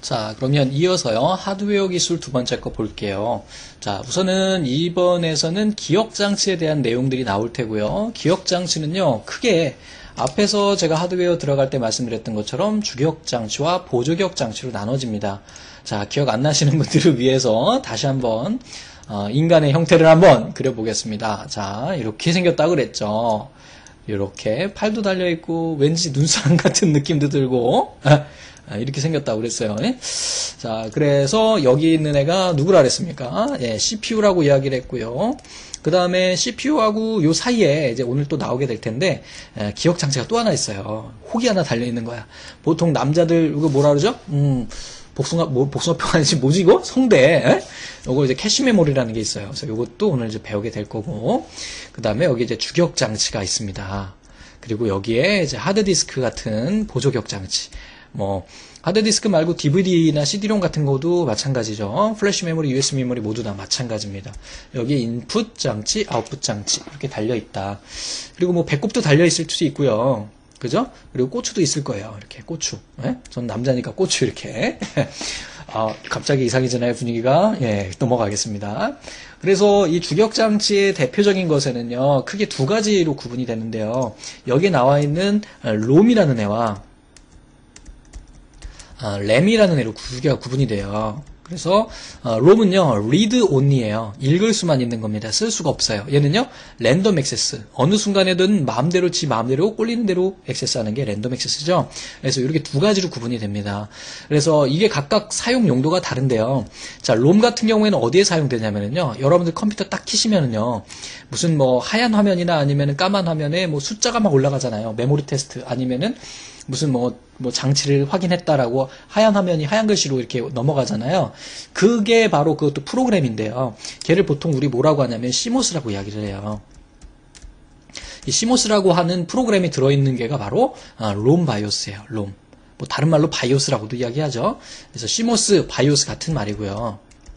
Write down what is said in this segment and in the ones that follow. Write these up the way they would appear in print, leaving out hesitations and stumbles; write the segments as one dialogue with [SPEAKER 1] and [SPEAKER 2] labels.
[SPEAKER 1] 자, 그러면 이어서요, 하드웨어 기술 두 번째 거 볼게요. 자, 우선은 이번에서는 기억장치에 대한 내용들이 나올 테고요. 기억장치는요, 크게 앞에서 제가 하드웨어 들어갈 때 말씀드렸던 것처럼 주기억장치와 보조기억장치로 나눠집니다. 자, 기억 안 나시는 분들을 위해서 다시 한번 인간의 형태를 한번 그려보겠습니다. 자, 이렇게 생겼다고 그랬죠. 이렇게 팔도 달려있고 왠지 눈사람 같은 느낌도 들고 이렇게 생겼다고 그랬어요. 자, 그래서 여기 있는 애가 누구라 그랬습니까? 예, CPU라고 이야기를 했고요. 그 다음에 CPU하고 요 사이에 이제 오늘 또 나오게 될 텐데, 기억 장치가 또 하나 있어요. 혹이 하나 달려있는 거야. 보통 남자들, 이거 뭐라 그러죠? 복숭아뼈 아니지, 뭐지, 이거? 성대. 요거 이제 캐시 메모리라는 게 있어요. 그래서 요것도 오늘 이제 배우게 될 거고. 그 다음에 여기 이제 주기억 장치가 있습니다. 그리고 여기에 이제 하드디스크 같은 보조기억 장치. 하드디스크 말고 DVD나 CD롬 같은 것도 마찬가지죠. 플래시 메모리, USB 메모리 모두 다 마찬가지입니다. 여기 인풋 장치, 아웃풋 장치 이렇게 달려있다. 그리고 배꼽도 달려있을 수도 있고요. 그죠? 그리고 고추도 있을 거예요. 이렇게 고추. 예? 전 남자니까 고추 이렇게. 갑자기 이상해지나요, 분위기가? 예, 넘어가겠습니다. 그래서 이 주기억장치의 대표적인 것에는요, 크게 두 가지로 구분이 되는데요. 여기에 나와 있는 롬이라는 애와 램이라는 애로 두 개가 구분이 돼요. 그래서 롬은요 read only예요. 읽을 수만 있는 겁니다. 쓸 수가 없어요. 얘는요 랜덤 액세스. 어느 순간에든 마음대로 지 마음대로 꼴리는 대로 액세스하는 게 랜덤 액세스죠. 그래서 이렇게 두 가지로 구분이 됩니다. 그래서 이게 각각 사용 용도가 다른데요. 자, 롬 같은 경우에는 어디에 사용되냐면요. 여러분들 컴퓨터 딱 키시면은요 무슨 하얀 화면이나 아니면은 까만 화면에 숫자가 막 올라가잖아요. 메모리 테스트 아니면은 무슨 장치를 확인했다라고 하얀 화면이 하얀 글씨로 이렇게 넘어가잖아요. 그게 바로 그것도 프로그램인데요. 걔를 보통 우리 뭐라고 하냐면 CMOS라고 이야기를 해요. 이 CMOS라고 하는 프로그램이 들어있는 게가 바로 롬 바이오스예요. 롬. 다른 말로 바이오스라고도 이야기하죠. 그래서 CMOS, 바이오스 같은 말이고요.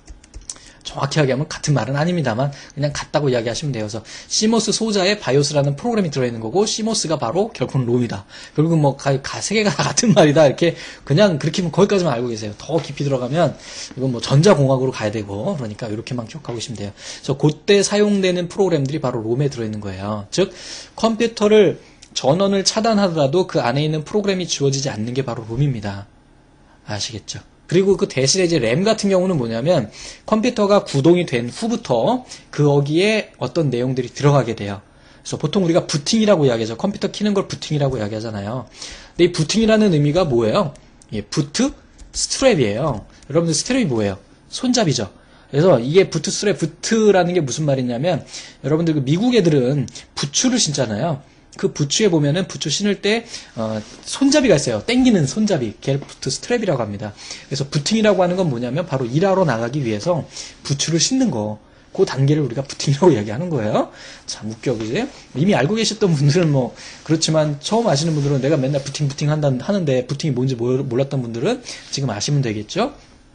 [SPEAKER 1] 정확히 하면 같은 말은 아닙니다만 그냥 같다고 이야기하시면 돼요. 그래서 CMOS 소자에 바이오스라는 프로그램이 들어있는 거고 CMOS가 바로 결국은 롬이다. 결국은 세 개가 다 같은 말이다. 이렇게 그냥 그렇게 거기까지만 알고 계세요. 더 깊이 들어가면 이건 전자공학으로 가야 되고 그러니까 이렇게만 기억하고 계시면 돼요. 그래서 그때 사용되는 프로그램들이 바로 롬에 들어있는 거예요. 즉 컴퓨터를 전원을 차단하더라도 그 안에 있는 프로그램이 지워지지 않는 게 바로 롬입니다. 아시겠죠? 그리고 그 대신에 이제 램 같은 경우는 뭐냐면 컴퓨터가 구동이 된 후부터 거기에 어떤 내용들이 들어가게 돼요. 그래서 보통 우리가 부팅이라고 이야기하죠. 컴퓨터 키는 걸 부팅이라고 이야기하잖아요. 근데 이 부팅이라는 의미가 뭐예요? 부트 스트랩이에요. 여러분들 스트랩이 뭐예요? 손잡이죠. 그래서 이게 부트 스트랩, 부트라는 게 무슨 말이냐면 여러분들 미국 애들은 부츠를 신잖아요. 그 부츠에 보면은 부츠 신을 때 손잡이가 있어요. 땡기는 손잡이. 걔를 부트 스트랩이라고 합니다. 그래서 부팅이라고 하는 건 뭐냐면 바로 일하러 나가기 위해서 부츠를 신는 거. 그 단계를 우리가 부팅이라고 이야기하는 거예요. 참 웃겨, 그지? 이미 알고 계셨던 분들은 그렇지만 처음 아시는 분들은 내가 맨날 부팅 하는데 부팅이 뭔지 몰랐던 분들은 지금 아시면 되겠죠?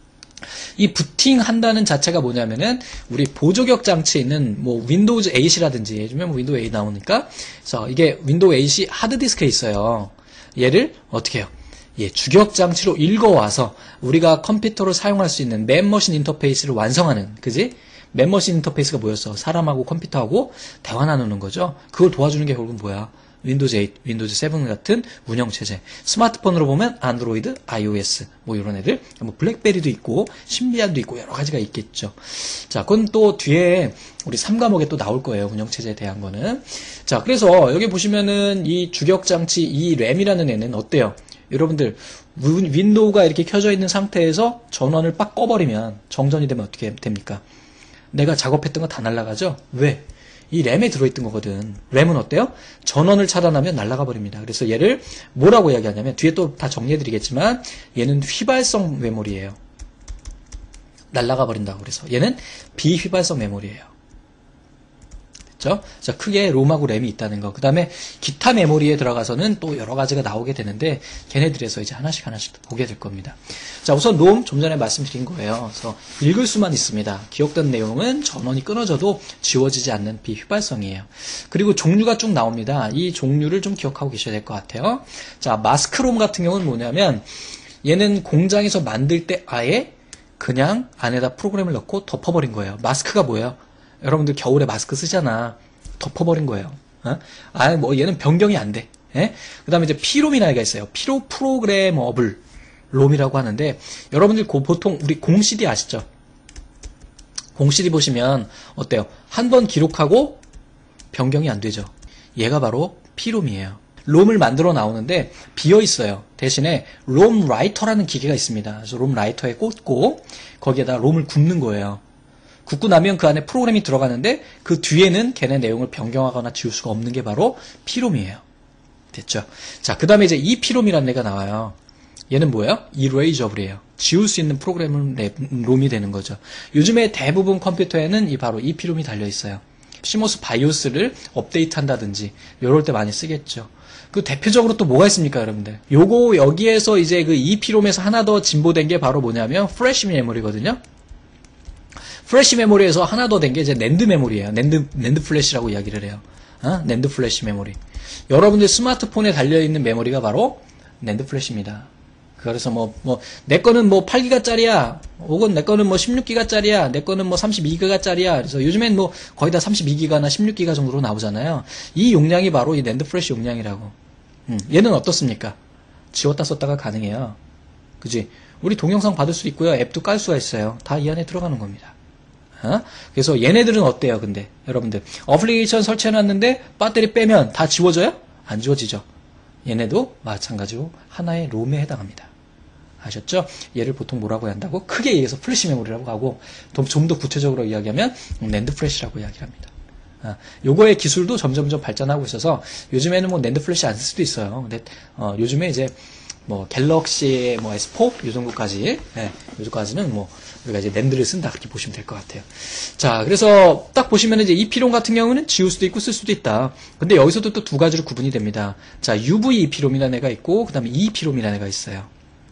[SPEAKER 1] 이 부팅 한다는 자체가 뭐냐면은 우리 보조기억 장치에 있는 윈도우즈 8이라든지 요즘에 윈도우 8 나오니까 그래서 이게 윈도우 8이 하드디스크에 있어요. 얘를 어떻게 해요? 주기억 장치로 읽어와서 우리가 컴퓨터로 사용할 수 있는 맨머신 인터페이스를 완성하는, 그지? 맨머신 인터페이스가 뭐였어? 사람하고 컴퓨터하고 대화 나누는 거죠. 그걸 도와주는 게 결국은 뭐야? 윈도우즈 8, 윈도우즈 7 같은 운영체제. 스마트폰으로 보면 안드로이드, iOS, 이런 애들. 블랙베리도 있고, 신비안도 있고, 여러 가지가 있겠죠. 자, 그건 또 뒤에 우리 3과목에 또 나올 거예요. 운영체제에 대한 거는. 자, 그래서 여기 보시면은 이 주기억장치, 이 램이라는 애는 어때요? 여러분들, 윈도우가 이렇게 켜져 있는 상태에서 전원을 빡 꺼버리면, 정전이 되면 어떻게 됩니까? 내가 작업했던 거 다 날아가죠? 왜? 이 램에 들어있던 거거든. 램은 어때요? 전원을 차단하면 날아가 버립니다. 그래서 얘를 뭐라고 이야기하냐면 뒤에 또 다 정리해드리겠지만 얘는 휘발성 메모리예요. 날아가 버린다고 그래서 얘는 비휘발성 메모리예요. 됐죠? 자, 크게 롬하고 램이 있다는 거. 그 다음에 기타 메모리에 들어가서는 또 여러 가지가 나오게 되는데 걔네들에서 이제 하나씩 보게 될 겁니다. 자, 우선 롬 좀 전에 말씀드린 거예요. 그래서 읽을 수만 있습니다. 기억된 내용은 전원이 끊어져도 지워지지 않는 비휘발성이에요. 그리고 종류가 쭉 나옵니다. 이 종류를 좀 기억하고 계셔야 될 것 같아요. 자, 마스크롬 같은 경우는 뭐냐면 얘는 공장에서 만들 때 아예 그냥 안에다 프로그램을 넣고 덮어버린 거예요. 마스크가 뭐예요? 여러분들 겨울에 마스크 쓰잖아. 덮어버린 거예요. 뭐 얘는 변경이 안 돼. 예? 그 다음에 이제 P롬이라는 게 있어요. P 프로그래머블 롬이라고 하는데, 여러분들 보통 우리 공 CD 아시죠? 공 CD 보시면 어때요? 한 번 기록하고 변경이 안 되죠. 얘가 바로 P롬이에요. 롬을 만들어 나오는데 비어 있어요. 대신에 롬 라이터라는 기계가 있습니다. 그래서 롬 라이터에 꽂고 거기에다 롬을 굽는 거예요. 굽고 나면 그 안에 프로그램이 들어가는데 그 뒤에는 걔네 내용을 변경하거나 지울 수가 없는 게 바로 P롬이에요. 됐죠? 자, 그 다음에 이제 이 P롬이라는 애가 나와요. 얘는 뭐예요? Erasable이에요. 지울 수 있는 프로그램을 롬이 되는 거죠. 요즘에 대부분 컴퓨터에는 바로 이 P롬이 달려 있어요. 시모스 바이오스를 업데이트 한다든지 이럴 때 많이 쓰겠죠. 그 대표적으로 또 뭐가 있습니까, 여러분들? 요거 여기에서 이제 그 EP롬에서 하나 더 진보된 게 바로 뭐냐면 플래시 메모리거든요. 플래시 메모리에서 하나 더 된 게 이제 낸드 메모리예요. 낸드 플래시라고 이야기를 해요. 낸드 플래시 메모리. 여러분들 스마트폰에 달려 있는 메모리가 바로 낸드 플래시입니다. 그래서 내 거는 8기가짜리야. 혹은 내 거는 16기가짜리야. 내 거는 32기가짜리야. 그래서 요즘엔 거의 다 32기가나 16기가 정도로 나오잖아요. 이 용량이 바로 이 낸드 플래시 용량이라고. 얘는 어떻습니까? 지웠다 썼다가 가능해요. 그지? 우리 동영상 받을 수 있고요. 앱도 깔 수가 있어요. 다 이 안에 들어가는 겁니다. 그래서 얘네들은 어때요, 근데? 여러분들. 어플리케이션 설치해놨는데 배터리 빼면 다 지워져요? 안 지워지죠. 얘네도 마찬가지로 하나의 롬에 해당합니다. 아셨죠? 얘를 보통 뭐라고 한다고? 크게 얘기해서 플래시 메모리라고 하고, 좀 더 구체적으로 이야기하면 낸드 플래시라고 이야기합니다. 요거의 기술도 점점점 발전하고 있어서 요즘에는 낸드 플래시 안 쓸 수도 있어요. 근데 요즘에 이제 갤럭시 S4 요 정도까지, 요 정도까지는 우리가 이제 낸드를 쓴다 그렇게 보시면 될 것 같아요. 자, 그래서 딱 보시면 이제 이 P롬 같은 경우는 지울 수도 있고 쓸 수도 있다. 근데 여기서도 또 두 가지로 구분이 됩니다. 자, UV EP롬이라는 애가 있고 그다음에 EP롬이라는 애가 있어요.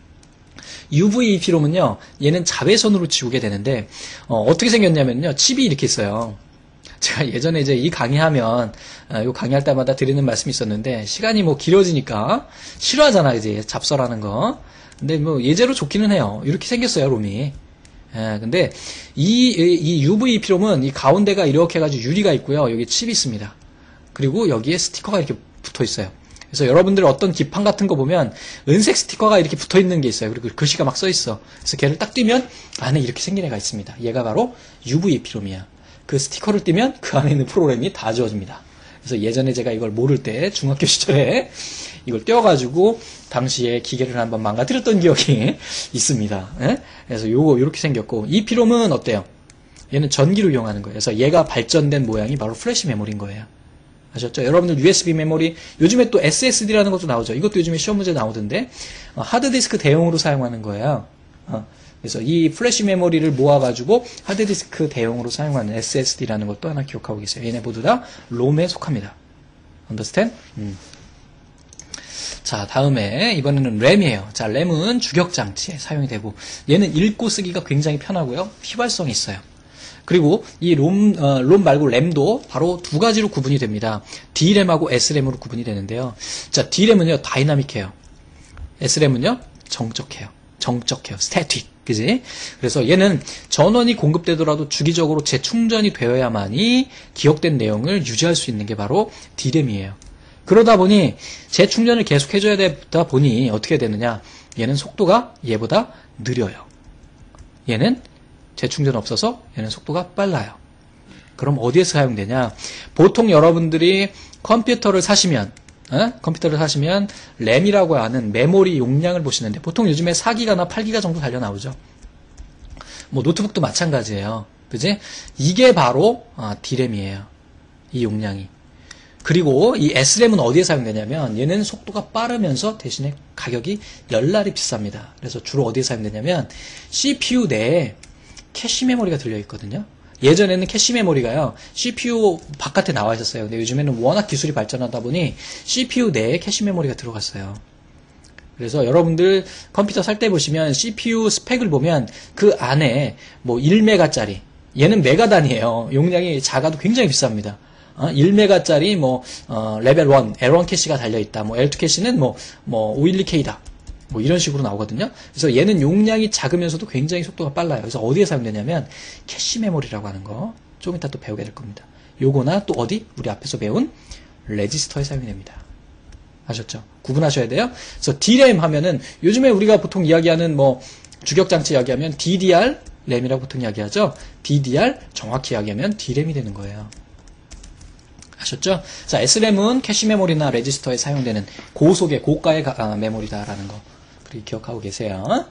[SPEAKER 1] UV EP롬은요, 얘는 자외선으로 지우게 되는데 어떻게 생겼냐면요, 칩이 이렇게 있어요. 제가 예전에 이제 이 강의하면 요 강의할 때마다 드리는 말씀이 있었는데 시간이 길어지니까 싫어하잖아, 이제 잡설하는 거. 근데 예제로 좋기는 해요. 이렇게 생겼어요, 롬이. 근데 이 UV EP롬은 이 가운데가 이렇게 해가지고 유리가 있고요. 여기 칩이 있습니다. 그리고 여기에 스티커가 이렇게 붙어 있어요. 그래서 여러분들 어떤 기판 같은 거 보면 은색 스티커가 이렇게 붙어 있는 게 있어요. 그리고 글씨가 막 써 있어. 그래서 걔를 딱 띄면 안에 이렇게 생긴 애가 있습니다. 얘가 바로 UV EP롬이야. 그 스티커를 띄면 그 안에 있는 프로그램이 다 지워집니다. 그래서 예전에 제가 이걸 모를 때 중학교 시절에 이걸 떼어가지고 당시에 기계를 한번 망가뜨렸던 기억이 있습니다. 그래서 요거 요렇게 생겼고, 이 P롬은 어때요? 얘는 전기를 이용하는 거예요. 그래서 얘가 발전된 모양이 바로 플래시 메모리인 거예요. 아셨죠? 여러분들 USB 메모리, 요즘에 또 SSD라는 것도 나오죠. 이것도 요즘에 시험 문제 나오던데 하드디스크 대용으로 사용하는 거예요. 그래서 이 플래시 메모리를 모아가지고 하드디스크 대용으로 사용하는 SSD라는 것도 하나 기억하고 계세요. 얘네 모두 다 롬에 속합니다. Understand? 자, 다음에 이번에는 램이에요. 자, 램은 주격장치에 사용이 되고 얘는 읽고 쓰기가 굉장히 편하고요. 휘발성이 있어요. 그리고 이 롬 말고 램도 바로 두 가지로 구분이 됩니다. D램하고 S램으로 구분이 되는데요. 자, D램은요, 다이나믹해요. S램은요, 정적해요. 스태틱. 그지? 그래서 얘는 전원이 공급되더라도 주기적으로 재충전이 되어야만이 기억된 내용을 유지할 수 있는 게 바로 D램이에요. 그러다 보니 재충전을 계속 해줘야 되다 보니 어떻게 되느냐? 얘는 속도가 얘보다 느려요. 얘는 재충전 없어서 얘는 속도가 빨라요. 그럼 어디에서 사용되냐? 보통 여러분들이 컴퓨터를 사시면 램이라고 하는 메모리 용량을 보시는데 보통 요즘에 4기가나 8기가 정도 달려 나오죠. 노트북도 마찬가지예요. 그지? 이게 바로 D램이에요. 이 용량이. 그리고 이 S램은 어디에 사용되냐면 얘는 속도가 빠르면서 대신에 가격이 열날이 비쌉니다. 그래서 주로 어디에 사용되냐면 CPU 내에 캐시 메모리가 들려있거든요. 예전에는 캐시 메모리가요, CPU 바깥에 나와 있었어요. 근데 요즘에는 워낙 기술이 발전하다 보니 CPU 내에 캐시 메모리가 들어갔어요. 그래서 여러분들 컴퓨터 살 때 보시면 CPU 스펙을 보면 그 안에 1메가짜리, 얘는 메가 단위예요. 용량이 작아도 굉장히 비쌉니다. 1메가짜리 레벨 1, L1 캐시가 달려있다. L2 캐시는 512K다. 뭐 이런 식으로 나오거든요. 그래서 얘는 용량이 작으면서도 굉장히 속도가 빨라요. 그래서 어디에 사용되냐면 캐시 메모리라고 하는 거 좀 이따 또 배우게 될 겁니다. 요거나 또 어디? 우리 앞에서 배운 레지스터에 사용이 됩니다. 아셨죠? 구분하셔야 돼요. 그래서 DRAM 하면은 요즘에 우리가 보통 이야기하는 뭐 주격장치 이야기하면 DDR 램이라고 보통 이야기하죠. DDR 정확히 이야기하면 D램이 되는 거예요. 아셨죠? 자, SRAM은 캐시 메모리나 레지스터에 사용되는 고속의 고가의 메모리다라는 거. 그렇게 기억하고 계세요.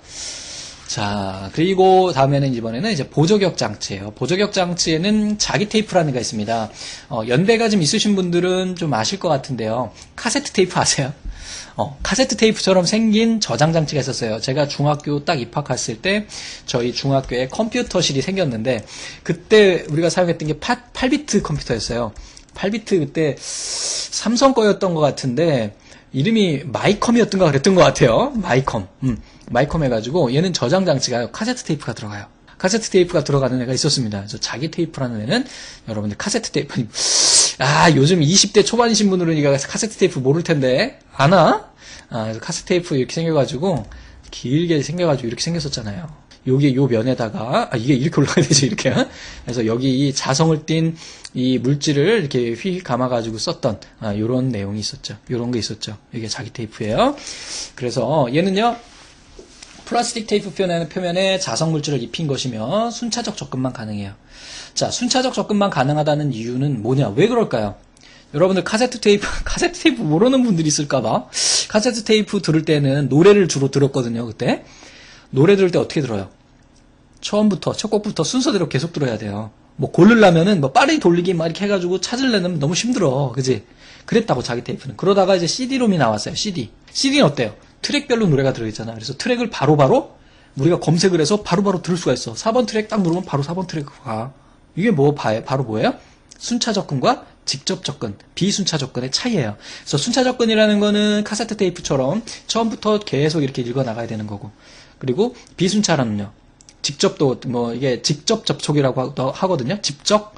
[SPEAKER 1] 자, 그리고 다음에는 이번에는 이제 보조격 장치예요. 보조격 장치에는 자기 테이프라는 게 있습니다. 연배가 좀 있으신 분들은 좀 아실 것 같은데요. 카세트 테이프 아세요? 카세트 테이프처럼 생긴 저장 장치가 있었어요. 제가 중학교 딱 입학했을 때 저희 중학교에 컴퓨터실이 생겼는데 그때 우리가 사용했던 게 8비트 컴퓨터였어요. 8비트 그때 삼성 거였던 것 같은데 이름이 마이컴이었던가 그랬던 것 같아요. 마이컴. 마이컴 해가지고 얘는 저장 장치가 카세트 테이프가 들어가요. 카세트 테이프가 들어가는 애가 있었습니다. 그래서 자기 테이프라는 애는 여러분들 카세트 테이프 요즘 20대 초반이신 분들은 이거 카세트 테이프 모를 텐데 아나? 그래서 카세트 테이프 이렇게 생겨가지고 길게 생겨가지고 이렇게 생겼었잖아요. 요게 요 면에다가 이게 이렇게 올라가야 되죠. 이렇게. 그래서 여기 이 자성을 띤 이 물질을 이렇게 휙 감아가지고 썼던 요런 내용이 있었죠. 요런 게 있었죠. 이게 자기 테이프예요. 그래서 얘는요. 플라스틱 테이프 표면에 자성 물질을 입힌 것이며 순차적 접근만 가능해요. 자, 순차적 접근만 가능하다는 이유는 뭐냐? 왜 그럴까요? 여러분들 카세트 테이프 모르는 분들이 있을까봐. 카세트 테이프 들을 때는 노래를 주로 들었거든요, 그때. 노래 들을 때 어떻게 들어요? 처음부터, 첫 곡부터 순서대로 계속 들어야 돼요. 뭐 고르려면은 뭐 빠르게 돌리기 막 이렇게 해가지고 찾으려면 너무 힘들어. 그지? 그랬다고 자기 테이프는. 그러다가 이제 CD롬이 나왔어요, CD. CD는 어때요? 트랙별로 노래가 들어있잖아. 그래서 트랙을 바로바로 우리가 검색을 해서 바로바로 들을 수가 있어. 4번 트랙 딱 누르면 바로 4번 트랙 가. 이게 바로 뭐예요? 순차 접근과 직접 접근, 비순차 접근의 차이예요. 그래서 순차 접근이라는 거는 카세트 테이프처럼 처음부터 계속 이렇게 읽어 나가야 되는 거고. 그리고 비순차라는요. 직접도 뭐 이게 직접 접촉이라고 하거든요. 직접.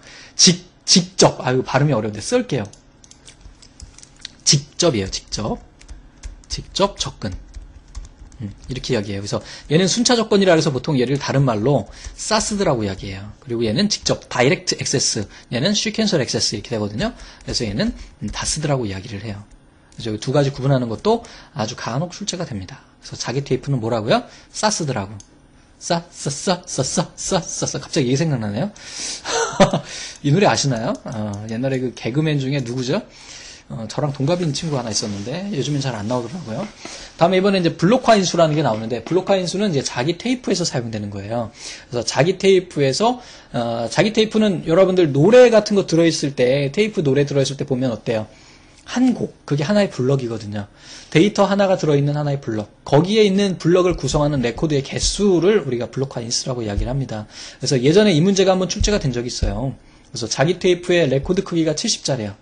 [SPEAKER 1] 발음이 어려운데 쓸게요. 직접이에요. 직접 접근. 이렇게 이야기해요. 그래서 얘는 순차 접근이라 해서 보통 얘를 다른 말로 사스드라고 이야기해요. 그리고 얘는 직접 다이렉트 액세스, 얘는 시퀀셜 액세스 이렇게 되거든요. 그래서 얘는 다스드라고 이야기를 해요. 그래서 두 가지 구분하는 것도 아주 간혹 출제가 됩니다. 그래서 자기 테이프는 뭐라고요? 사스드라고. 갑자기 이게 생각나네요. 이 노래 아시나요? 옛날에 그 개그맨 중에 누구죠? 저랑 동갑인 친구 하나 있었는데 요즘엔 잘 안 나오더라고요. 다음에 이번에 이제 블록화 인수라는 게 나오는데 블록화 인수는 이제 자기 테이프에서 사용되는 거예요. 그래서 자기 테이프는 여러분들 노래 같은 거 들어있을 때 테이프 노래 들어있을 때 보면 어때요? 한 곡, 그게 하나의 블럭이거든요. 데이터 하나가 들어있는 하나의 블럭. 거기에 있는 블럭을 구성하는 레코드의 개수를 우리가 블록화 인수라고 이야기를 합니다. 그래서 예전에 이 문제가 한번 출제가 된 적이 있어요. 그래서 자기 테이프의 레코드 크기가 70자래요.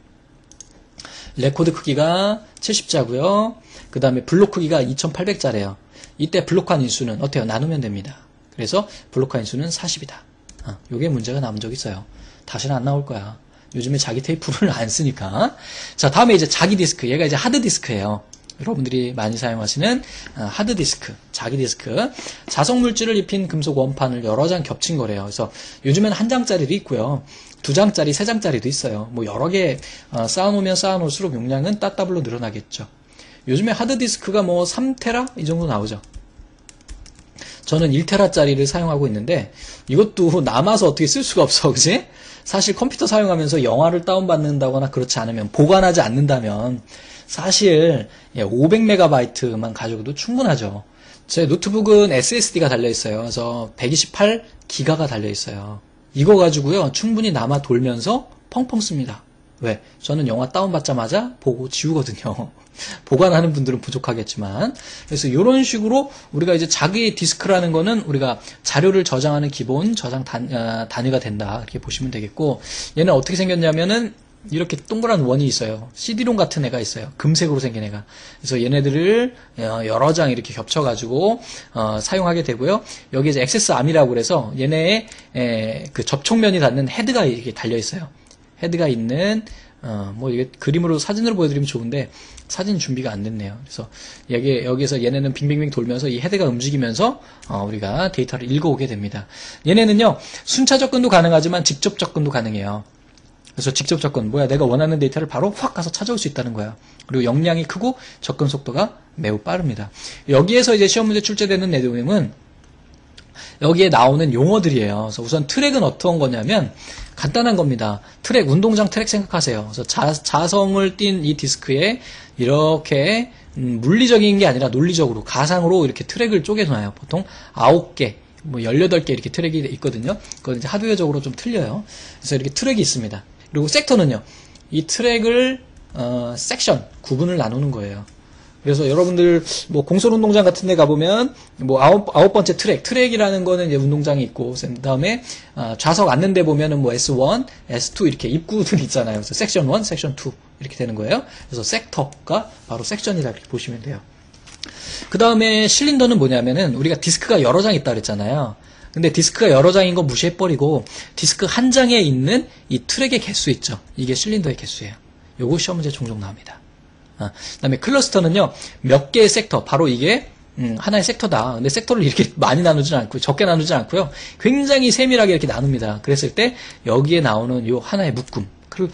[SPEAKER 1] 레코드 크기가 70자고요. 그 다음에 블록 크기가 2800자래요. 이때 블록화 인수는 어때요? 나누면 됩니다. 그래서 블록화 인수는 40이다. 요게 문제가 남은 적이 있어요. 다시는 안 나올 거야. 요즘에 자기 테이프를 안 쓰니까. 자, 다음에 이제 자기 디스크. 얘가 이제 하드 디스크예요. 여러분들이 많이 사용하시는 하드 디스크, 자기 디스크. 자석 물질을 입힌 금속 원판을 여러 장 겹친 거래요. 그래서 요즘에는 한 장짜리도 있고요. 2장짜리, 3장짜리도 있어요. 뭐 여러 개 쌓아놓으면 쌓아놓을수록 용량은 따따블로 늘어나겠죠. 요즘에 하드 디스크가 뭐 3테라 이 정도 나오죠. 저는 1테라짜리를 사용하고 있는데 이것도 남아서 어떻게 쓸 수가 없어, 그치? 사실 컴퓨터 사용하면서 영화를 다운받는다거나 그렇지 않으면 보관하지 않는다면 사실 500MB만 가져도 충분하죠. 제 노트북은 SSD가 달려있어요. 그래서 128기가가 달려있어요. 이거 가지고요 충분히 남아 돌면서 펑펑 씁니다. 왜? 저는 영화 다운받자마자 보고 지우거든요. 보관하는 분들은 부족하겠지만. 그래서 이런 식으로 우리가 이제 자기 디스크라는 거는 우리가 자료를 저장하는 기본 저장 단위가 된다. 이렇게 보시면 되겠고, 얘는 어떻게 생겼냐면은 이렇게 동그란 원이 있어요. CD롬 같은 애가 있어요. 금색으로 생긴 애가. 그래서 얘네들을 여러 장 이렇게 겹쳐가지고 사용하게 되고요. 여기 이제 액세스 암이라고 그래서 얘네의 그 접촉면이 닿는 헤드가 이렇게 달려 있어요. 헤드가 있는 뭐 이게 그림으로 사진으로 보여드리면 좋은데 사진 준비가 안 됐네요. 그래서 여기에서 얘네는 빙빙빙 돌면서 이 헤드가 움직이면서 우리가 데이터를 읽어오게 됩니다. 얘네는요 순차 접근도 가능하지만 직접 접근도 가능해요. 그래서 직접 접근 뭐야 내가 원하는 데이터를 바로 확 가서 찾아올 수 있다는 거야. 그리고 용량이 크고 접근 속도가 매우 빠릅니다. 여기에서 이제 시험 문제 출제되는 내용은 여기에 나오는 용어들이에요. 그래서 우선 트랙은 어떤 거냐면 간단한 겁니다. 트랙, 운동장 트랙 생각하세요. 그래서 자성을 띈 이 디스크에 이렇게 물리적인 게 아니라 논리적으로 가상으로 이렇게 트랙을 쪼개놔요. 보통 9개, 뭐 18개 이렇게 트랙이 있거든요. 그건 이제 하드웨어적으로 좀 틀려요. 그래서 이렇게 트랙이 있습니다. 그리고 섹터는요. 이 트랙을 섹션, 구분을 나누는 거예요. 그래서 여러분들 뭐 공설운동장 같은 데 가보면 뭐 아홉 번째 트랙이라는 거는 이제 운동장이 있고 그다음에 좌석 앉는 데 보면은 뭐 S1, S2 이렇게 입구들이 있잖아요. 그래서 섹션 1, 섹션 2 이렇게 되는 거예요. 그래서 섹터가 바로 섹션이라 이렇게 보시면 돼요. 그다음에 실린더는 뭐냐면은 우리가 디스크가 여러 장 있다 그랬잖아요. 근데 디스크가 여러 장인 거 무시해버리고 디스크 한 장에 있는 이 트랙의 개수 있죠. 이게 실린더의 개수예요. 요거 시험 문제 종종 나옵니다. 그다음에 클러스터는요 몇 개의 섹터 바로 이게 하나의 sek터다. 근데 섹터를 이렇게 많이 나누지 않고 적게 나누지 않고요 굉장히 세밀하게 이렇게 나눕니다. 그랬을 때 여기에 나오는 요 하나의 묶음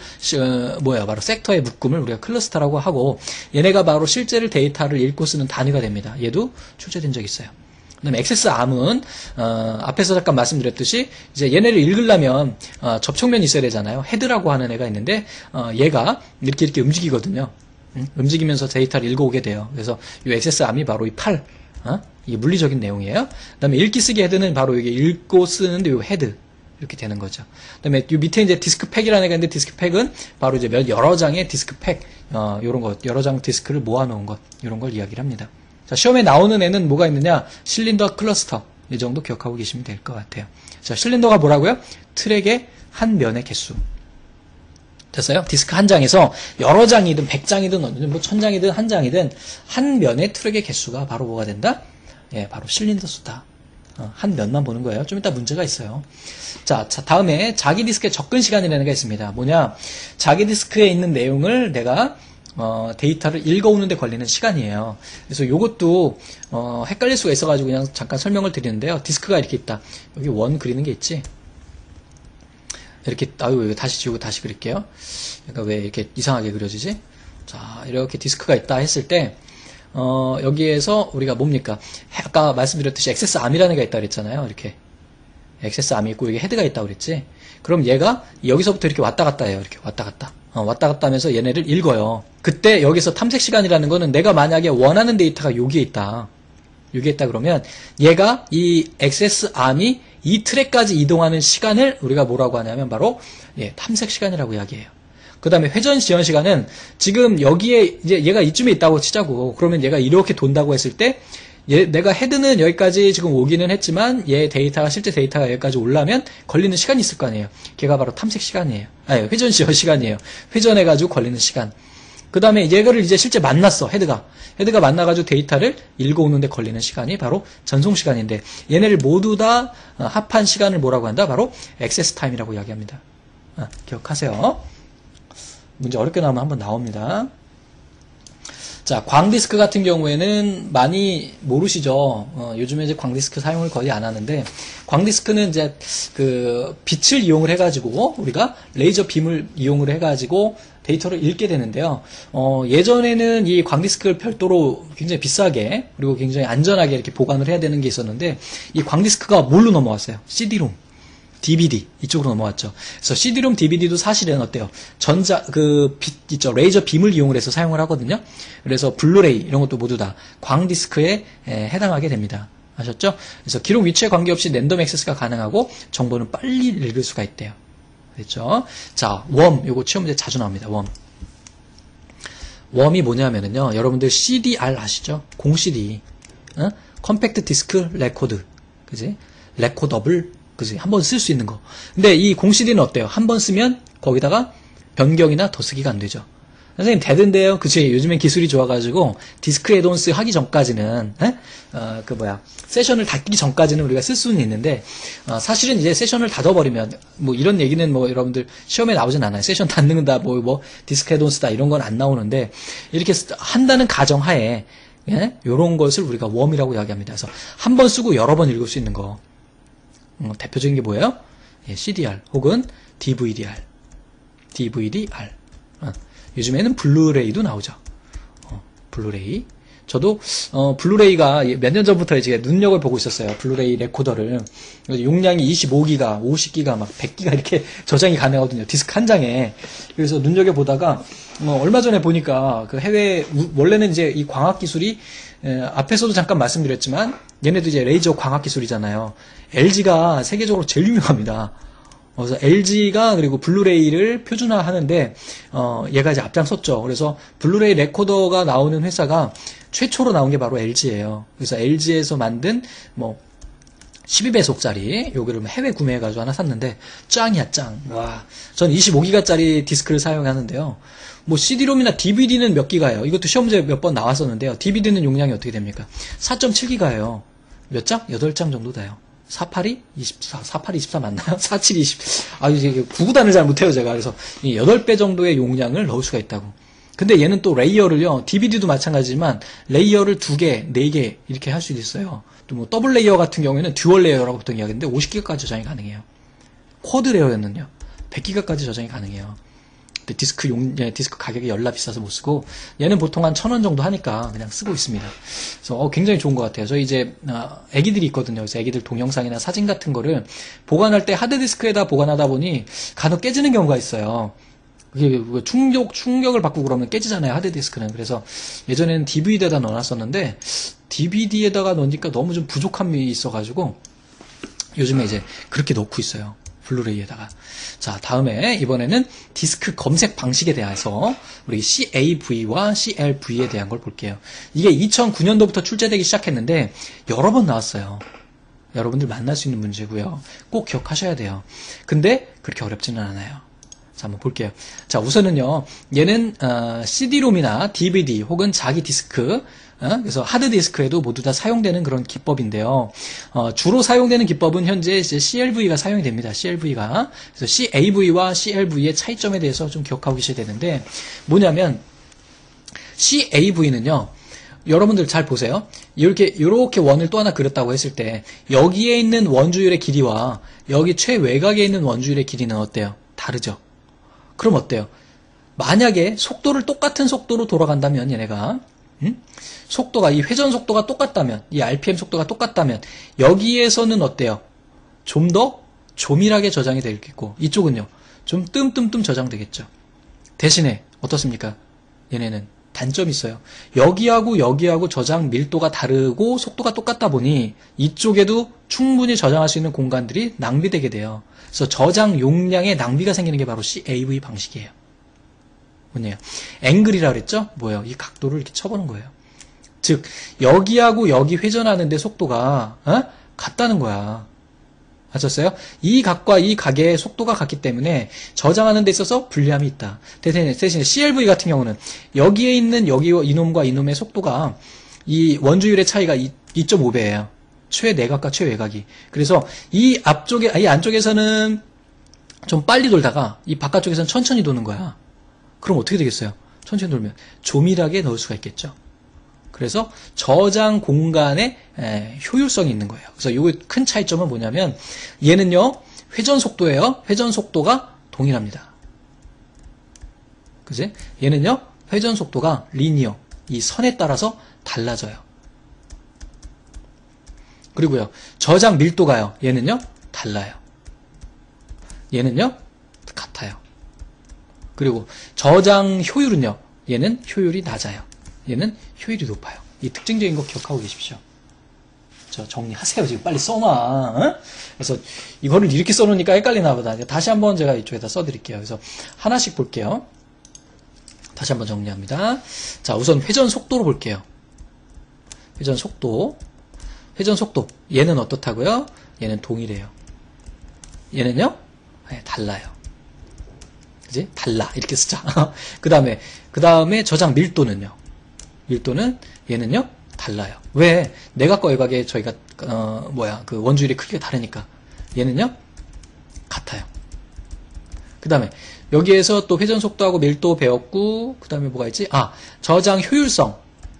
[SPEAKER 1] 바로 섹터의 묶음을 우리가 클러스터라고 하고 얘네가 바로 실제로 데이터를 읽고 쓰는 단위가 됩니다. 얘도 출제된 적이 있어요. 그다음에 XSARM은 앞에서 잠깐 말씀드렸듯이 이제 얘네를 읽으려면 접촉면이 있어야 되잖아요. 헤드라고 하는 애가 있는데 얘가 이렇게 움직이거든요. 움직이면서 데이터를 읽어오게 돼요. 그래서 이 XSARM이 바로 이 팔, 이게 물리적인 내용이에요. 그 다음에 읽기 쓰기 헤드는 바로 이게 읽고 쓰는데 이 헤드. 이렇게 되는 거죠. 그 다음에 이 밑에 이제 디스크팩이라는 애가 있는데 디스크팩은 바로 이제 여러 장의 디스크팩, 요런 것, 여러 장 디스크를 모아놓은 것, 이런 걸 이야기를 합니다. 자, 시험에 나오는 애는 뭐가 있느냐? 실린더 클러스터. 이 정도 기억하고 계시면 될 것 같아요. 자, 실린더가 뭐라고요? 트랙의 한 면의 개수. 됐어요? 디스크 한 장에서 여러 장이든 100장이든 뭐 1000장이든 한 장이든 한 면의 트랙의 개수가 바로 뭐가 된다? 예, 바로 실린더 수다. 한 면만 보는 거예요. 좀 이따 문제가 있어요. 자, 다음에 자기 디스크의 접근 시간이라는 게 있습니다. 뭐냐? 자기 디스크에 있는 내용을 내가 데이터를 읽어오는 데 걸리는 시간이에요. 그래서 요것도 헷갈릴 수가 있어가지고 그냥 잠깐 설명을 드리는데요. 디스크가 이렇게 있다. 여기 원 그리는 게 있지? 이렇게 이거 다시 지우고 다시 그릴게요. 그러니까 왜 이렇게 이상하게 그려지지? 자, 이렇게 디스크가 있다 했을 때 여기에서 우리가 뭡니까? 아까 말씀드렸듯이 XSARM이라는 게 있다 그랬잖아요. 이렇게 XSARM이 있고 여기 헤드가 있다고 그랬지? 그럼 얘가 여기서부터 이렇게 왔다 갔다 해요. 이렇게 왔다 갔다. 왔다 갔다 하면서 얘네를 읽어요. 그때 여기서 탐색 시간이라는 거는 내가 만약에 원하는 데이터가 여기에 있다. 여기에 있다 그러면 얘가 이 XSARM이 이 트랙까지 이동하는 시간을 우리가 뭐라고 하냐면 바로 탐색 시간이라고 이야기해요. 그 다음에 회전 지연 시간은 지금 여기에 이제 얘가 이쯤에 있다고 치자고 그러면 얘가 이렇게 돈다고 했을 때 내가 헤드는 여기까지 지금 오기는 했지만 얘 데이터가 실제 데이터가 여기까지 올라면 걸리는 시간이 있을 거 아니에요. 걔가 바로 탐색 시간이에요. 아니 회전 지연 시간이에요. 회전해가지고 걸리는 시간. 그 다음에 얘를 이제 실제 만났어. 헤드가 만나가지고 데이터를 읽어오는데 걸리는 시간이 바로 전송 시간인데 얘네를 모두 다 합한 시간을 뭐라고 한다? 바로 액세스 타임이라고 이야기합니다. 기억하세요. 문제 어렵게 나오면 한번 나옵니다. 자, 광디스크 같은 경우에는 많이 모르시죠? 요즘에 이제 광디스크 사용을 거의 안 하는데, 광디스크는 이제 그 빛을 이용을 해가지고, 우리가 레이저 빔을 이용을 해가지고 데이터를 읽게 되는데요. 예전에는 이 광디스크를 별도로 굉장히 비싸게, 그리고 굉장히 안전하게 이렇게 보관을 해야 되는 게 있었는데, 이 광디스크가 뭘로 넘어왔어요? CD-ROM. DVD 이쪽으로 넘어왔죠. 그래서 CD-ROM, DVD도 사실은 어때요? 빛 있죠. 레이저 빔을 이용을 해서 사용을 하거든요. 그래서 블루레이 이런 것도 모두 다 광디스크에 해당하게 됩니다. 아셨죠? 그래서 기록 위치에 관계없이 랜덤 액세스가 가능하고 정보는 빨리 읽을 수가 있대요. 그렇죠? 자, 웜 요거 시험 문제 자주 나옵니다. 웜이 뭐냐면은요. 여러분들 CDR 아시죠? 공 CD, 컴팩트 디스크 레코드, 그지? 레코더블 그지? 한번 쓸 수 있는 거. 근데 이 공 CD는 어때요? 한 번 쓰면 거기다가 변경이나 더 쓰기가 안 되죠. 선생님 되던데요. 그치. 요즘엔 기술이 좋아가지고 디스크 애돈스 하기 전까지는 세션을 닫기 전까지는 우리가 쓸 수는 있는데 사실은 이제 세션을 닫아버리면 뭐 이런 얘기는 뭐 여러분들 시험에 나오진 않아요. 세션 닫는다 뭐 디스크 애돈스다 이런 건 안 나오는데 이렇게 한다는 가정하에 예? 요런 것을 우리가 웜이라고 이야기합니다. 그래서 한 번 쓰고 여러 번 읽을 수 있는 거. 대표적인 게 뭐예요? 예, CDR 혹은 DVDR. 요즘에는 블루레이도 나오죠. 블루레이. 저도 블루레이가 몇 년 전부터 이제 눈여겨 보고 있었어요. 블루레이 레코더를. 용량이 25기가, 50기가, 막 100기가 이렇게 저장이 가능하거든요. 디스크 한 장에. 그래서 눈여겨 보다가 얼마 전에 보니까 그 해외 원래는 이제 이 광학 기술이 앞에서도 잠깐 말씀드렸지만 얘네도 이제 레이저 광학 기술이잖아요. LG가 세계적으로 제일 유명합니다. 그래서 LG가 그리고 블루레이를 표준화하는데 얘가 이제 앞장섰죠. 그래서 블루레이 레코더가 나오는 회사가 최초로 나온 게 바로 LG예요. 그래서 LG에서 만든 12배속짜리 요거를 해외 구매해가지고 하나 샀는데 짱이야 짱. 와, 전 25기가짜리 디스크를 사용하는데요. 뭐 CD롬이나 DVD는 몇 기가예요. 이것도 시험지에 몇 번 나왔었는데요. DVD는 용량이 어떻게 됩니까? 4.7기가예요. 몇 장? 8장 정도 돼요. 48이 24, 48이 24 맞나요? 47이 20. 이제 구구단을 잘 못해요, 제가. 그래서 8배 정도의 용량을 넣을 수가 있다고. 근데 얘는 또 레이어를요, DVD도 마찬가지지만, 레이어를 2개, 4개, 이렇게 할 수도 있어요. 또 뭐, 더블 레이어 같은 경우에는 듀얼 레이어라고 보통 이야기하는데, 50기가까지 저장이 가능해요. 쿼드 레이어였는요, 100기가까지 저장이 가능해요. 근데 디스크 가격이 열나 비싸서 못 쓰고, 얘는 보통 한 1,000원 정도 하니까 그냥 쓰고 있습니다. 그래서 굉장히 좋은 것 같아요. 저희 이제 애기들이 있거든요. 그래서 애기들 동영상이나 사진 같은 거를 보관할 때 하드디스크에다 보관하다 보니 간혹 깨지는 경우가 있어요. 그게 충격을 받고 그러면 깨지잖아요. 하드디스크는. 그래서 예전에는 DVD에다 넣어놨었는데 DVD에다가 넣으니까 너무 좀 부족함이 있어가지고 요즘에 이제 그렇게 넣고 있어요. 블루레이에다가. 자, 다음에 이번에는 디스크 검색 방식에 대해서 우리 CAV와 CLV에 대한 걸 볼게요. 이게 2009년도부터 출제되기 시작했는데 여러 번 나왔어요. 여러분들 만날 수 있는 문제고요. 꼭 기억하셔야 돼요. 근데 그렇게 어렵지는 않아요. 자, 한번 볼게요. 자, 우선은요. 얘는 CD롬이나 DVD 혹은 자기 디스크 그래서 하드디스크에도 모두 다 사용되는 그런 기법인데요. 주로 사용되는 기법은 현재 이제 CLV가 사용이 됩니다. CLV가. 그래서 CAV와 CLV의 차이점에 대해서 좀 기억하고 계셔야 되는데, 뭐냐면, CAV는요, 여러분들 잘 보세요. 이렇게 원을 또 하나 그렸다고 했을 때, 여기에 있는 원주율의 길이와 여기 최외곽에 있는 원주율의 길이는 어때요? 다르죠? 그럼 어때요? 만약에 속도를 똑같은 속도로 돌아간다면, 얘네가, 속도가, 이 회전 속도가 똑같다면, 이 RPM 속도가 똑같다면, 여기에서는 어때요? 좀 더 조밀하게 저장이 되겠고, 이쪽은요, 좀 뜸뜸뜸 저장되겠죠. 대신에, 어떻습니까? 얘네는 단점이 있어요. 여기하고 저장 밀도가 다르고, 속도가 똑같다 보니, 이쪽에도 충분히 저장할 수 있는 공간들이 낭비되게 돼요. 그래서 저장 용량에 낭비가 생기는 게 바로 CAV 방식이에요. 뭐냐, 앵글이라 그랬죠? 뭐예요? 이 각도를 이렇게 쳐보는 거예요. 즉, 여기하고 여기 회전하는데 속도가 같다는 거야. 아셨어요? 이 각과 이 각의 속도가 같기 때문에 저장하는 데 있어서 불리함이 있다. 대신에 CLV 같은 경우는 여기에 있는 이놈과 이놈의 속도가 이 원주율의 차이가 2.5배예요. 최내각과 최외각이. 그래서 이 안쪽에서는 좀 빨리 돌다가 이 바깥쪽에서는 천천히 도는 거야. 그럼 어떻게 되겠어요? 천천히 돌면 조밀하게 넣을 수가 있겠죠. 그래서 저장 공간에 효율성이 있는 거예요. 그래서 요 큰 차이점은 뭐냐면 얘는요 회전 속도예요. 회전 속도가 동일합니다. 그지? 얘는요 회전 속도가 리니어 이 선에 따라서 달라져요. 그리고요 저장 밀도가요 얘는요 달라요. 얘는요 같아요. 그리고 저장 효율은요 얘는 효율이 낮아요. 얘는 효율이 높아요. 이 특징적인 거 기억하고 계십시오. 저 정리하세요. 지금 빨리 써놔. 그래서 이거를 이렇게 써놓으니까 헷갈리나 보다. 다시 한번 제가 이쪽에다 써드릴게요. 그래서 하나씩 볼게요. 다시 한번 정리합니다. 자, 우선 회전 속도로 볼게요. 회전 속도. 얘는 어떻다고요? 얘는 동일해요. 얘는요? 네, 달라요. 그지? 달라. 이렇게 쓰자. 그 다음에 저장 밀도는요. 밀도는 얘는요, 달라요. 왜? 내각과 외곽에 저희가, 그 원주율의 크기가 다르니까. 얘는요, 같아요. 그 다음에, 여기에서 또 회전 속도하고 밀도 배웠고, 그 다음에 뭐가 있지? 저장 효율성.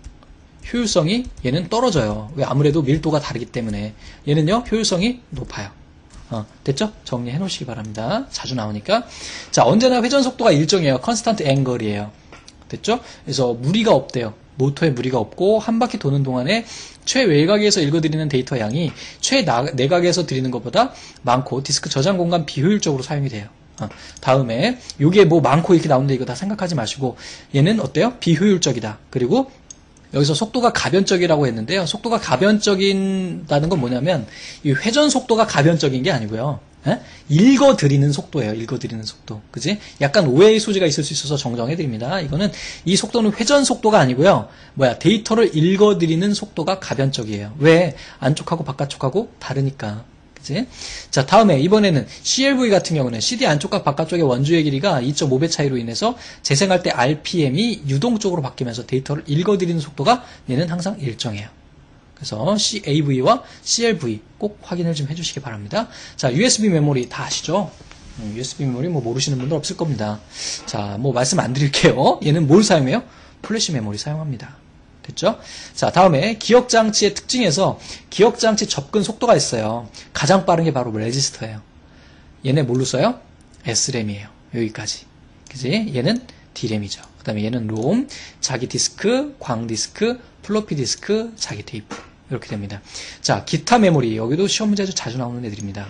[SPEAKER 1] 효율성이 얘는 떨어져요. 왜? 아무래도 밀도가 다르기 때문에. 얘는요, 효율성이 높아요. 됐죠? 정리해 놓으시기 바랍니다. 자주 나오니까. 자, 언제나 회전 속도가 일정해요. 컨스탄트 앵글이에요. 됐죠? 그래서 무리가 없대요. 모터에 무리가 없고 한 바퀴 도는 동안에 최외곽에서 읽어드리는 데이터 양이 최내각에서 드리는 것보다 많고 디스크 저장 공간 비효율적으로 사용이 돼요. 다음에 요게 뭐 많고 이렇게 나오는데 이거 다 생각하지 마시고 얘는 어때요? 비효율적이다. 그리고 여기서 속도가 가변적이라고 했는데요. 속도가 가변적이다는 건 뭐냐면 이 회전 속도가 가변적인 게 아니고요. 읽어드리는 속도예요. 읽어드리는 속도. 그지? 약간 오해의 소지가 있을 수 있어서 정정해드립니다. 이거는 이 속도는 회전 속도가 아니고요. 데이터를 읽어드리는 속도가 가변적이에요. 왜? 안쪽하고 바깥쪽하고 다르니까. 그지? 자, 다음에 이번에는 CLV 같은 경우는 CD 안쪽과 바깥쪽의 원주의 길이가 2.5배 차이로 인해서 재생할 때 RPM이 유동적으로 바뀌면서 데이터를 읽어드리는 속도가 얘는 항상 일정해요. 그래서 CAV와 CLV 꼭 확인을 좀 해주시기 바랍니다. 자, USB 메모리 다 아시죠? USB 메모리 뭐 모르시는 분들 없을 겁니다. 자, 뭐 말씀 안 드릴게요. 얘는 뭘 사용해요? 플래시 메모리 사용합니다. 됐죠? 자, 다음에 기억장치의 특징에서 기억장치 접근 속도가 있어요. 가장 빠른 게 바로 레지스터예요. 얘네 뭘로 써요? SRAM이에요. 여기까지. 그지? 얘는 D램이죠. 그 다음에 얘는 롬, 자기 디스크, 광 디스크, 플로피 디스크, 자기 테이프. 이렇게 됩니다. 자, 기타 메모리. 여기도 시험 문제에서 자주 나오는 애들입니다.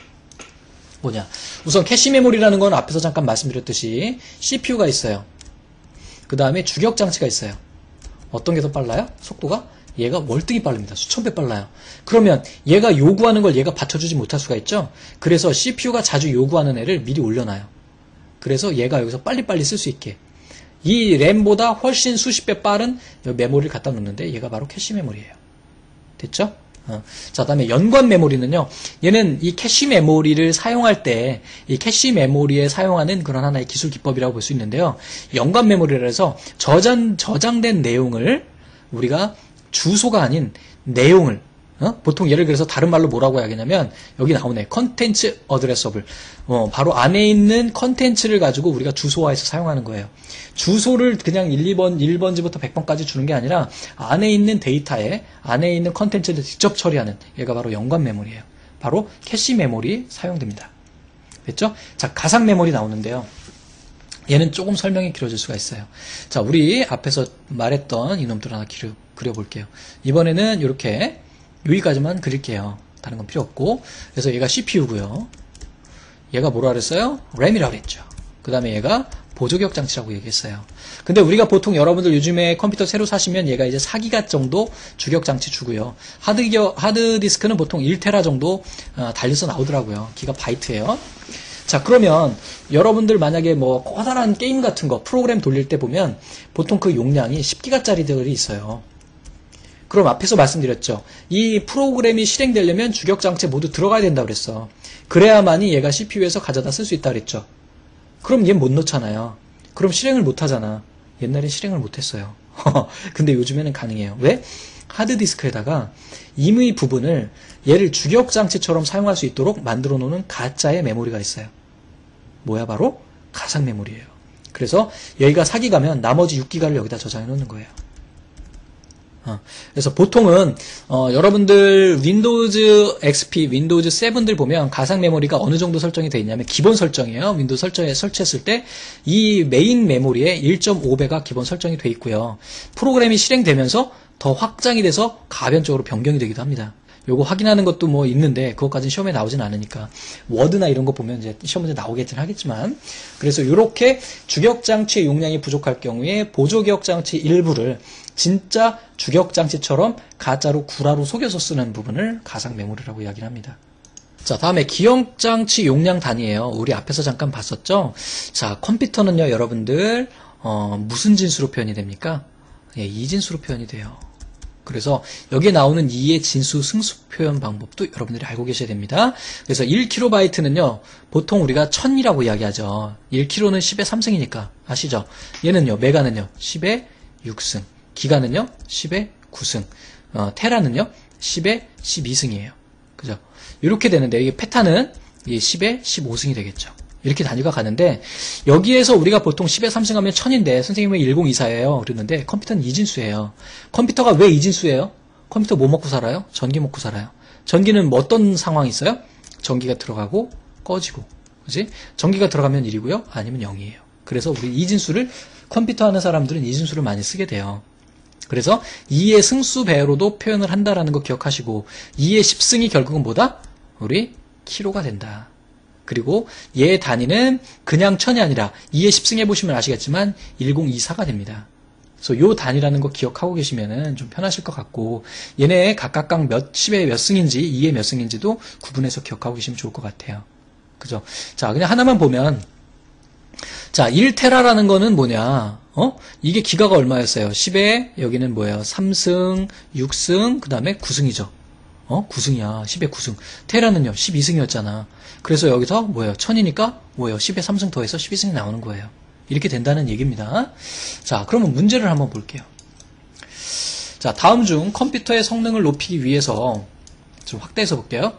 [SPEAKER 1] 뭐냐? 우선 캐시 메모리라는 건 앞에서 잠깐 말씀드렸듯이 CPU가 있어요. 그 다음에 주격 장치가 있어요. 어떤 게 더 빨라요? 속도가? 얘가 월등히 빠릅니다. 수천 배 빨라요. 그러면 얘가 요구하는 걸 얘가 받쳐주지 못할 수가 있죠? 그래서 CPU가 자주 요구하는 애를 미리 올려놔요. 그래서 얘가 여기서 빨리빨리 쓸 수 있게. 이 램보다 훨씬 수십 배 빠른 메모리를 갖다 놓는데 얘가 바로 캐시 메모리예요. 됐죠? 자, 다음에 연관 메모리는요. 얘는 이 캐시 메모리를 사용할 때 이 캐시 메모리에 사용하는 그런 하나의 기술 기법이라고 볼 수 있는데요. 연관 메모리라 해서 저장된 내용을 우리가 주소가 아닌 내용을 보통 예를 들어서 다른 말로 뭐라고 해야겠냐면 여기 나오네. 컨텐츠 어드레서블. 바로 안에 있는 컨텐츠를 가지고 우리가 주소화해서 사용하는 거예요. 주소를 그냥 1번지부터 100번까지 주는 게 아니라 안에 있는 데이터에 안에 있는 컨텐츠를 직접 처리하는 얘가 바로 연관 메모리예요. 바로 캐시 메모리 사용됩니다. 됐죠? 자, 가상 메모리 나오는데요. 얘는 조금 설명이 길어질 수가 있어요. 자, 우리 앞에서 말했던 이놈들 하나 그려볼게요. 이번에는 이렇게 여기까지만 그릴게요. 다른 건 필요 없고. 그래서 얘가 CPU고요. 얘가 뭐라 그랬어요? 램이라고 그랬죠. 그 다음에 얘가 보조기억 장치라고 얘기했어요. 근데 우리가 보통 여러분들 요즘에 컴퓨터 새로 사시면 얘가 이제 4기가 정도 주기억 장치 주고요. 하드 디스크는 보통 1테라 정도 달려서 나오더라고요. 기가바이트예요. 자, 그러면 여러분들 만약에 뭐 커다란 게임 같은 거 프로그램 돌릴 때 보면 보통 그 용량이 10기가짜리들이 있어요. 그럼 앞에서 말씀드렸죠. 이 프로그램이 실행되려면 주격장치에 모두 들어가야 된다고 그랬어. 그래야만이 얘가 CPU에서 가져다 쓸 수 있다고 그랬죠. 그럼 얘는 못 넣잖아요. 그럼 실행을 못 하잖아. 옛날엔 실행을 못 했어요. 근데 요즘에는 가능해요. 왜? 하드디스크에다가 임의 부분을 얘를 주격장치처럼 사용할 수 있도록 만들어 놓는 가짜의 메모리가 있어요. 뭐야? 바로 가상 메모리예요. 그래서 여기가 4기가면 나머지 6기가를 여기다 저장해 놓는 거예요. 그래서 보통은 여러분들 윈도우즈 XP, 윈도우즈 7들 보면 가상 메모리가 어느 정도 설정이 되어 있냐면 기본 설정이에요. 윈도우 설정에 설치했을 때 이 메인 메모리에 1.5배가 기본 설정이 되어 있고요. 프로그램이 실행되면서 더 확장이 돼서 가변적으로 변경이 되기도 합니다. 요거 확인하는 것도 뭐 있는데 그것까지는 시험에 나오진 않으니까 워드나 이런 거 보면 이제 시험 문제 나오겠긴 하겠지만 그래서 이렇게 주격장치의 용량이 부족할 경우에 보조기억장치 일부를 진짜 주격장치처럼 가짜로 구라로 속여서 쓰는 부분을 가상 메모리라고 이야기를 합니다. 자, 다음에 기억장치 용량 단위예요. 우리 앞에서 잠깐 봤었죠? 자, 컴퓨터는요, 여러분들 무슨 진수로 표현이 됩니까? 예, 이진수로 표현이 돼요. 그래서 여기에 나오는 2의 진수 승수 표현 방법도 여러분들이 알고 계셔야 됩니다. 그래서 1kB는요, 보통 우리가 1000이라고 이야기하죠. 1kb는 10의 3승이니까. 아시죠? 얘는요, 메가는요, 10의 6승. 기가는요, 10의 9승. 테라는요, 10의 12승이에요. 그죠? 이렇게 되는데, 이게 페타는 10의 15승이 되겠죠. 이렇게 단위가 가는데, 여기에서 우리가 보통 10의 3승 하면 1000인데, 선생님은 1024예요. 그러는데, 컴퓨터는 이진수예요. 컴퓨터가 왜 이진수예요? 컴퓨터 뭐 먹고 살아요? 전기 먹고 살아요. 전기는 뭐 어떤 상황이 있어요? 전기가 들어가고, 꺼지고. 그지? 전기가 들어가면 1이고요. 아니면 0이에요. 그래서 우리 이진수를, 컴퓨터 하는 사람들은 이진수를 많이 쓰게 돼요. 그래서 2의 승수 배로도 표현을 한다라는 거 기억하시고, 2의 10승이 결국은 뭐다? 우리 키로가 된다. 그리고 얘의 단위는 그냥 1000이 아니라 2의 10승 해보시면 아시겠지만 1024가 됩니다. 그래서 요 단위라는 거 기억하고 계시면은 좀 편하실 것 같고, 얘네 각각 몇 10의 몇 승인지 2의 몇 승인지도 구분해서 기억하고 계시면 좋을 것 같아요. 그죠? 자, 그냥 하나만 보면, 자, 1테라라는 거는 뭐냐? 이게 기가가 얼마였어요? 10에 여기는 뭐예요? 3승, 6승, 그 다음에 9승이죠. 9승이야. 10에 9승. 테라는요, 12승이었잖아. 그래서 여기서 뭐예요? 1000이니까 뭐예요? 10에 3승 더해서 12승이 나오는 거예요. 이렇게 된다는 얘기입니다. 자, 그러면 문제를 한번 볼게요. 자, 다음 중 컴퓨터의 성능을 높이기 위해서 좀 확대해서 볼게요.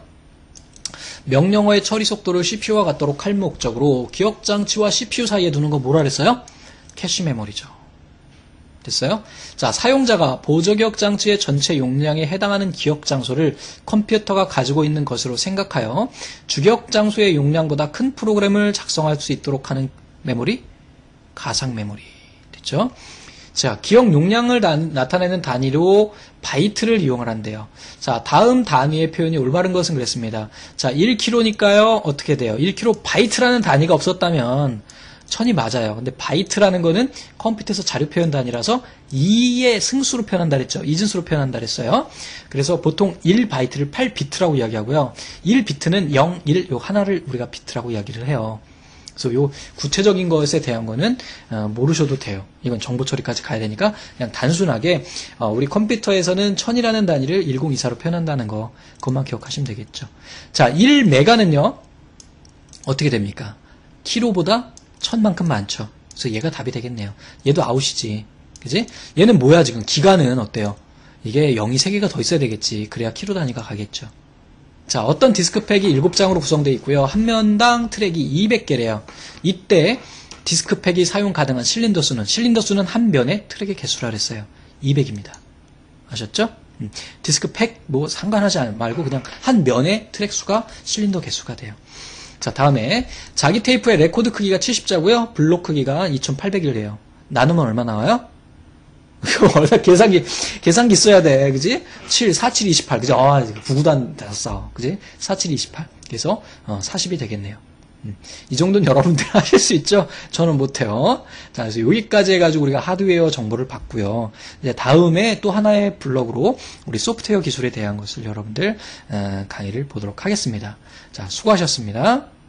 [SPEAKER 1] 명령어의 처리 속도를 CPU와 같도록 할 목적으로 기억장치와 CPU 사이에 두는 거 뭐라 그랬어요? 캐시 메모리죠. 됐어요? 자, 사용자가 보조기억 장치의 전체 용량에 해당하는 기억 장소를 컴퓨터가 가지고 있는 것으로 생각하여 주기억 장소의 용량보다 큰 프로그램을 작성할 수 있도록 하는 메모리? 가상 메모리. 됐죠? 자, 기억 용량을 나타내는 단위로 바이트를 이용을 한대요. 자, 다음 단위의 표현이 올바른 것은 그랬습니다. 자, 1kb니까요. 어떻게 돼요? 1kb 바이트라는 단위가 없었다면 1000이 맞아요. 근데 바이트라는 거는 컴퓨터에서 자료 표현 단위라서 2의 승수로 표현한다 그랬죠. 이진수로 표현한다 그랬어요. 그래서 보통 1바이트를 8비트라고 이야기하고요. 1비트는 0, 1, 요 하나를 우리가 비트라고 이야기를 해요. 그래서 요 구체적인 것에 대한 거는 모르셔도 돼요. 이건 정보 처리까지 가야 되니까 그냥 단순하게 우리 컴퓨터에서는 1000이라는 단위를 1024로 표현한다는 거, 그것만 기억하시면 되겠죠. 자, 1메가는요. 어떻게 됩니까? 키로보다 1000만큼 많죠. 그래서 얘가 답이 되겠네요. 얘도 아웃이지. 그지? 얘는 뭐야 지금? 기가는 어때요? 이게 0이 3개가 더 있어야 되겠지. 그래야 키로 단위가 가겠죠. 자, 어떤 디스크팩이 7장으로 구성되어 있고요. 한 면당 트랙이 200개래요. 이때 디스크팩이 사용 가능한 실린더 수는 한 면의 트랙의 개수라 그랬어요. 200입니다. 아셨죠? 디스크팩 뭐 상관하지 말고 그냥 한 면의 트랙 수가 실린더 개수가 돼요. 자, 다음에 자기 테이프의 레코드 크기가 70자고요. 블록 크기가 2800이래요. 나누면 얼마 나와요? 계산기 써야 돼. 그지? 7, 4, 7, 28. 그죠? 9구단 됐어. 그지? 4, 7, 28. 그래서, 40이 되겠네요. 이 정도는 여러분들 하실 수 있죠? 저는 못해요. 자, 그래서 여기까지 해가지고 우리가 하드웨어 정보를 받고요. 이제 다음에 또 하나의 블럭으로 우리 소프트웨어 기술에 대한 것을 여러분들, 강의를 보도록 하겠습니다. 자, 수고하셨습니다.